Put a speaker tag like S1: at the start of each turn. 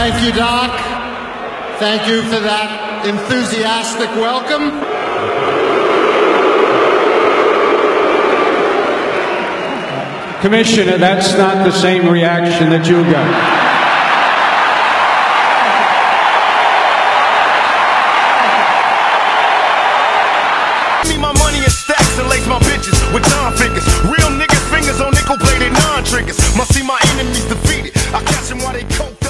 S1: Thank you, Doc. Thank you for that enthusiastic welcome.
S2: Commissioner, that's not the same reaction that you got.
S3: My bitches with John figures, real niggas fingers on nickel-plated non-triggers. Must see my enemies defeated. I catch them while they cope.